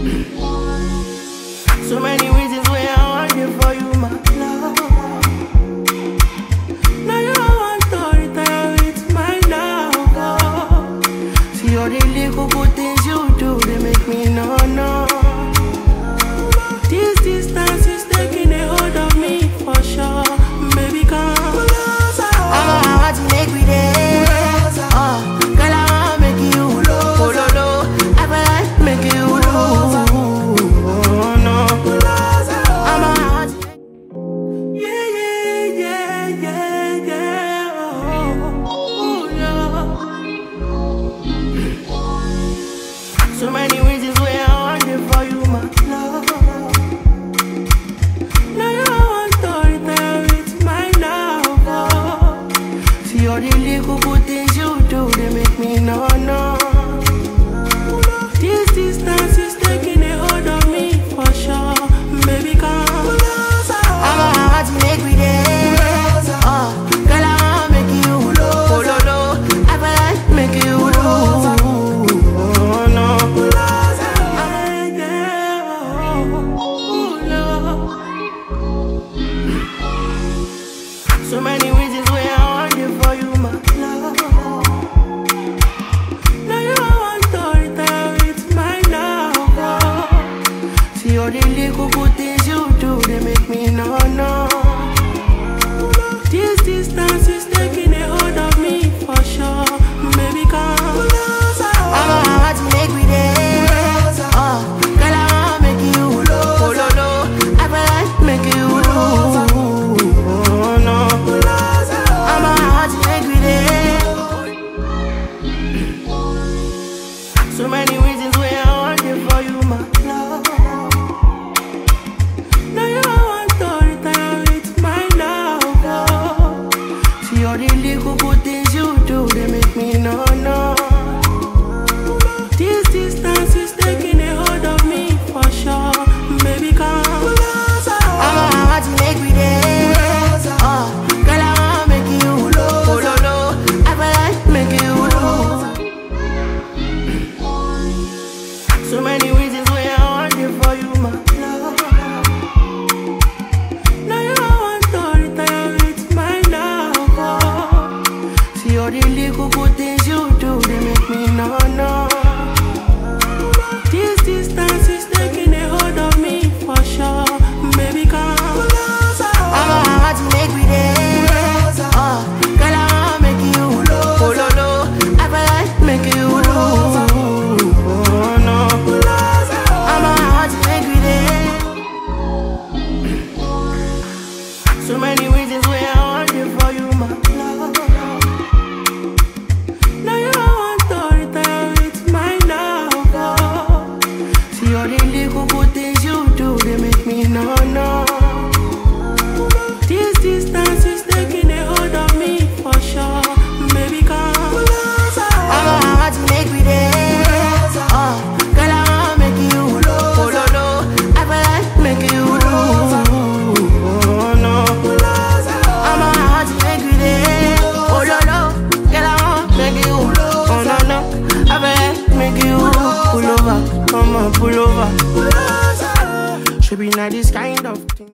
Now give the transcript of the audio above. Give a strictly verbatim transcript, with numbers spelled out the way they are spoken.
So many reasons why I want you for you, my love. Now you want to retire with my love. See all the little good things you do, they make me no, no. This distance is taking a hold of me for sure. Baby, come closer. I want to make me there. Oh, girl, I want to make you low. Oh, low, low. I want to make you low. So many reasons why I want it for you, my love. Now you want to retire with my love. See all the little good things you do, they make me no, no. This distance is taking a hold of me for sure. Baby, come closer. I want to make me there. Oh, girl, I want to make you low. Oh, low, low. I want to make you low. So many reasons why I want it for you, my love. Now you want to retire with my love. See all the little good things you do, they make me no, no. This distance is taking a hold of me for sure. Baby, come closer. I want to make me there. Oh, girl, I want to make you low. Oh, low, low. I want to make you low. So many reasons why I want it for you, my love. Now you want to retire with my love. See all the little good things you do, they make me no, no. This distance is taking a hold of me for sure. Baby, come closer. I want to make me there. Oh, girl, I want to make you low. Oh, low, low. I want to make you low. So many reasons why I want it for you, my love. Now you want to retire with my love. See all the little good things you do, they make me no, no. This distance is taking a hold of me for sure. Baby, come closer. I want to make me there. Oh, girl, I want to make you low. Oh, low, low. I want to make you low. So many reasons why I want it for you, my love. Now you want to retire with my love. See all the little good things you do, they make me no, no. This distance is taking a hold of me for sure. Baby, come closer. I want to make me there. Oh, girl, I want to make you low. Oh, low, low. I want to make you low. Pull over, pull over. Should be not this kind of thing.